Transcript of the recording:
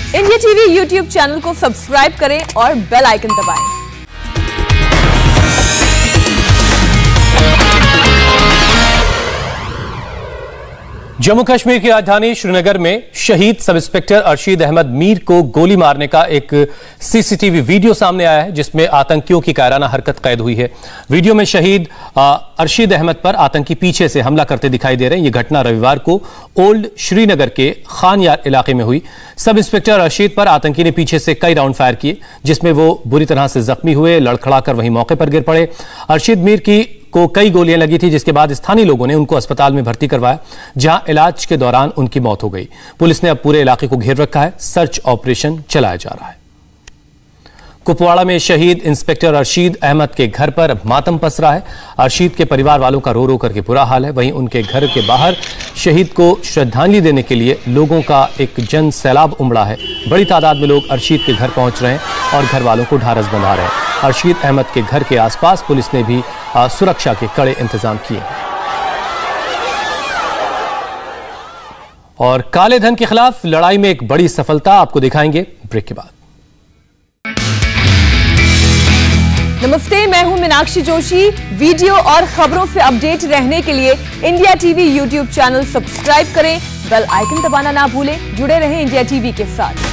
India TV YouTube channel को subscribe करें और बेल आइकन दबाएं। जम्मू कश्मीर की राजधानी श्रीनगर में शहीद सब इंस्पेक्टर अरशीद अहमद मीर को गोली मारने का एक सीसीटीवी वीडियो सामने आया है, जिसमें आतंकियों की कायराना हरकत कैद हुई है। वीडियो में शहीद अरशीद अहमद पर आतंकी पीछे से हमला करते दिखाई दे रहे हैं। यह घटना रविवार को ओल्ड श्रीनगर के खान यार इलाके में हुई। सब इंस्पेक्टर अरशीद पर आतंकी ने पीछे से कई राउंड फायर किए, जिसमें वो बुरी तरह से जख्मी हुए, लड़खड़ाकर वहीं मौके पर गिर पड़े। अरशीद मीर को कई गोलियां लगी थी, जिसके बाद स्थानीय लोगों ने उनको अस्पताल में भर्ती करवाया, जहां इलाज के दौरान उनकी मौत हो गई। पुलिस ने अब पूरे इलाके को घेर रखा है, सर्च ऑपरेशन चलाया जा रहा है। कुपवाड़ा में शहीद इंस्पेक्टर अरशीद अहमद के घर पर मातम पसरा है। अरशीद के परिवार वालों का रो रो करके बुरा हाल है। वहीं उनके घर के बाहर शहीद को श्रद्धांजलि देने के लिए लोगों का एक जन सैलाब उमड़ा है। बड़ी तादाद में लोग अरशीद के घर पहुंच रहे हैं और घर वालों को ढारस बंधा रहे हैं। अरशीद अहमद के घर के आसपास पुलिस ने भी सुरक्षा के कड़े इंतजाम किए। और काले धन के खिलाफ लड़ाई में एक बड़ी सफलता आपको दिखाएंगे ब्रेक के बाद। नमस्ते, मैं हूं मीनाक्षी जोशी। वीडियो और खबरों से अपडेट रहने के लिए India TV YouTube channel subscribe करें, बेल आइकन दबाना ना भूलें। जुड़े रहें इंडिया टीवी के साथ।